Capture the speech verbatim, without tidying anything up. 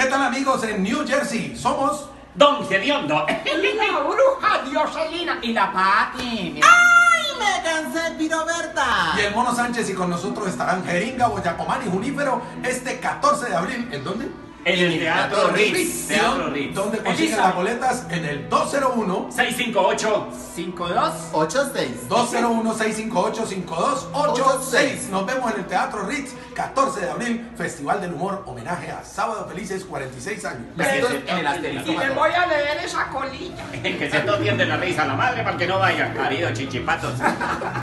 ¿Qué tal, amigos en New Jersey? Somos Don Gediondo, La bruja Dioselina y la Pati. ¡Ay, me cansé, Piroberta! y el Mono Sánchez, y con nosotros estarán Jeringa, Boyacomán y Junífero este catorce de abril. ¿En dónde? en el Teatro Ritz. ¿Y Teatro dónde- Ritz. ¿Dónde consiguen Elisa. las boletas? En el dos cero uno, seis cinco ocho. cinco dos. ocho seis. dos cero uno, seis cinco ocho, cinco dos ocho seis. Nos vemos en el Teatro Ritz, catorce de abril, Festival del Humor, homenaje a Sábado Felices, cuarenta y seis años. Besitos Ese- en el asterisco. Y le voy a leer esa colilla. Que se toquen de la risa la madre para que no vayan, querido chichipatos.